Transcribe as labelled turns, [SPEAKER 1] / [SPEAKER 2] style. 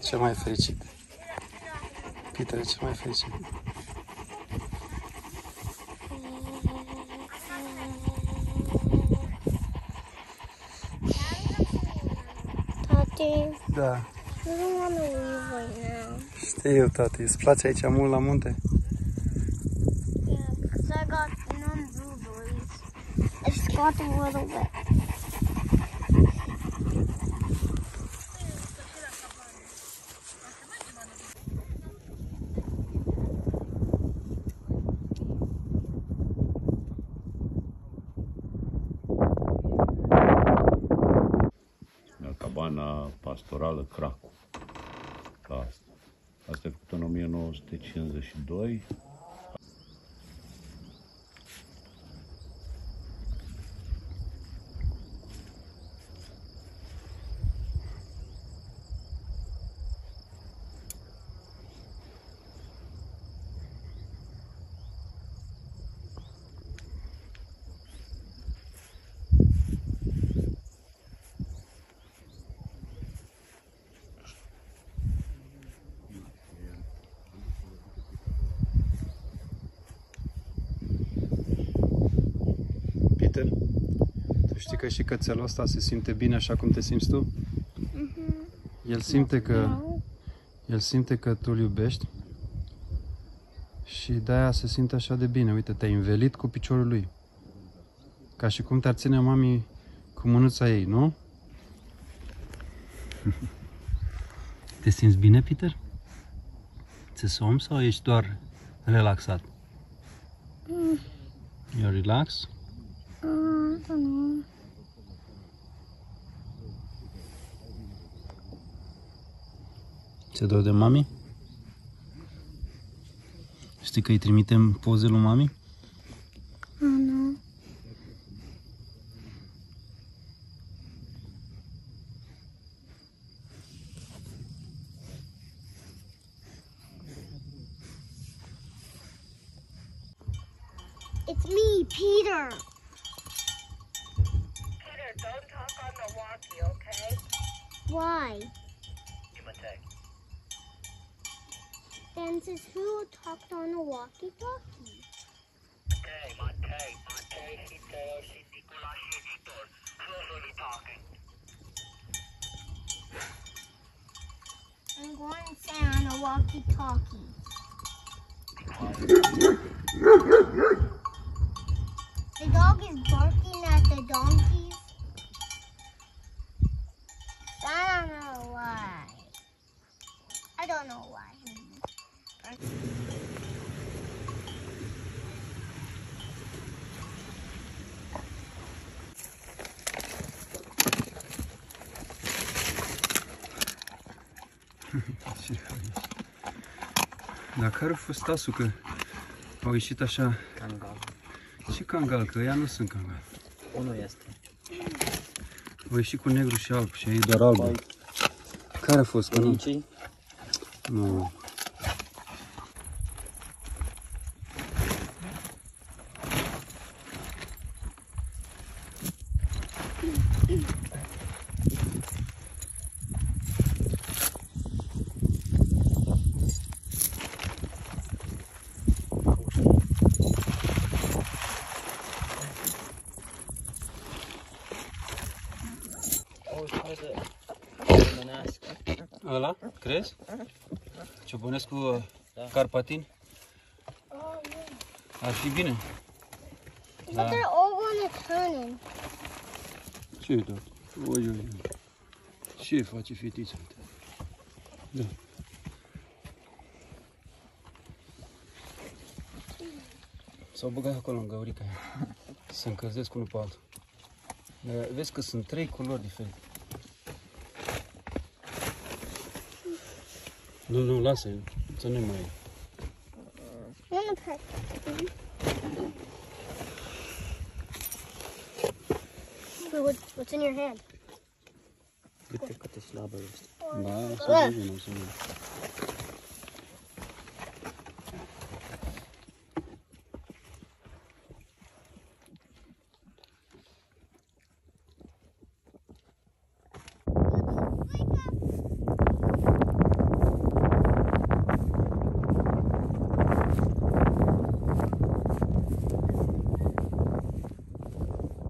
[SPEAKER 1] cel mai fericit. Peter e cel mai fericit.
[SPEAKER 2] Tati.
[SPEAKER 1] Da.
[SPEAKER 2] I don't want to leave right now.
[SPEAKER 1] Știu, tati. Îți place aici mult la munte?
[SPEAKER 2] Yeah, because I got none blueberries. I just got a little bit.
[SPEAKER 3] Cabana pastorală Cracu. Asta e făcută în 1952.
[SPEAKER 1] Peter, tu știi că și cățelul ăsta se simte bine așa cum te simți tu? El simte că tu îl iubești și de-aia se simte așa de bine. Uite, te-ai învelit cu piciorul lui. Ca și cum te-ar ține mami cu mânuța ei, nu? Te simți bine, Peter? Ți-e somn sau ești doar relaxat? You're relaxed?
[SPEAKER 2] I don't know.
[SPEAKER 1] Ți-e dor de mami? Știi că îi trimitem poze lui mami?
[SPEAKER 2] No. It's me, Peter.
[SPEAKER 4] Peter, don't talk on the walkie, okay?
[SPEAKER 2] Why?
[SPEAKER 4] Give a tag.
[SPEAKER 2] Ben says who talked on the walkie-talkie?
[SPEAKER 4] Matei, Hitler, și Nicola și Victor. Who's really talking?
[SPEAKER 2] I'm going to say on a walkie-talkie. The dog is barking at the donkeys. I don't know why. I don't know why.
[SPEAKER 1] Dar care a fost tasul că au ieșit așa?
[SPEAKER 5] Cangal.
[SPEAKER 1] Și cangal, că ea nu sunt cangal.
[SPEAKER 5] Unul este.
[SPEAKER 1] Au ieșit cu negru și alb și ei doar albă. Care a fost? Că nu? Nu. Ăla? Crezi? Ciobănesc cu carpatini? Ar fi bine.
[SPEAKER 2] But they're all going to turn in.
[SPEAKER 1] Ce-i tot? Oi, oi. Ce face fetița? Da. S-au băgat acolo în găurica aia. Să încălzesc unul pe altul. Dar vezi că sunt 3 culori diferite. Nu, lasă, să nu mai...
[SPEAKER 2] What's in your hand?
[SPEAKER 5] Uite câte slabă este.
[SPEAKER 1] Da, să vedem, să vedem.